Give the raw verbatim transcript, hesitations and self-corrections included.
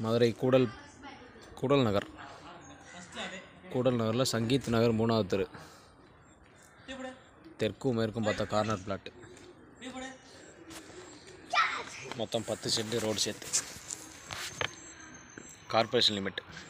மதுரை கூடல் கூடல் நகர் கூடல் நகரில் சங்கீத் நகர் மூணாவது தெரு. தெற்கும் மேற்கும் பார்த்தா கார்னர் பிளாட்டு. மொத்தம் பத்து சென்ட் ரோடு சேர்த்து. Corporation limit.